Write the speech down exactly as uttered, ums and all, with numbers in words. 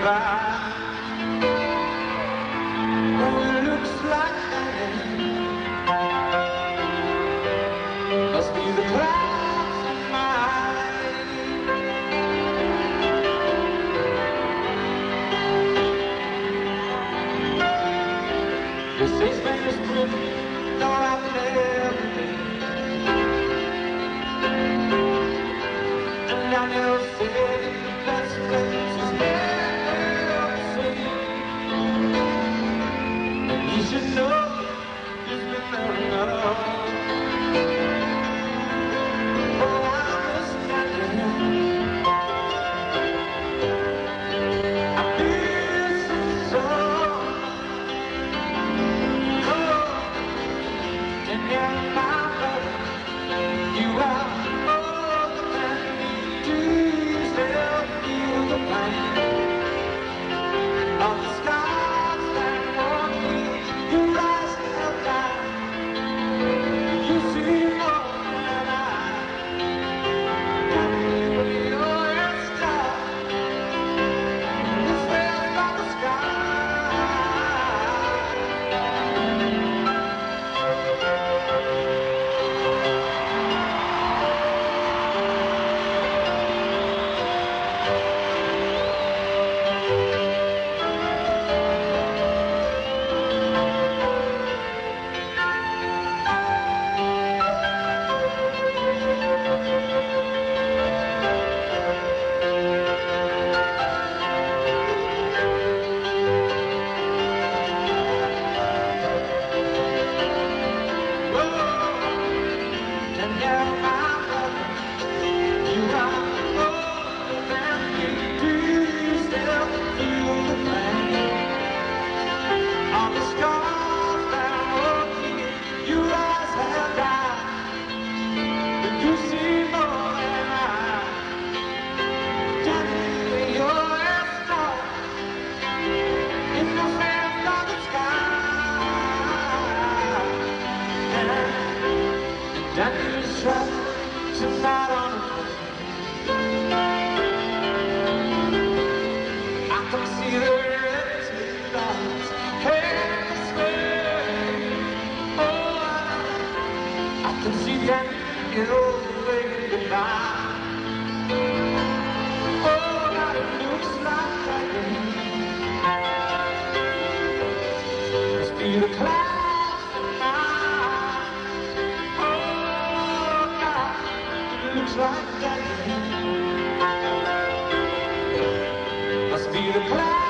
by. Oh, it looks like Danny. Must be the clouds in my eyes. They say Spain is pretty, no, I've never been. And I never said that the best place is never seen. And you should know you've been there enough. Oh, I miss Danny. I miss him so. Oh, and you're my brother. You are. Of the stars that walk me, you rise and die. You see more than I. Danny, you're a star. You fell from the sky. Danny's trapped tonight on a plane. I can see the red lights heading this way. Oh, I, I can see Danny all the way goodbye. Oh, now it looks like Danny must be the clouds tonight. Looks like Danny must be the cloud.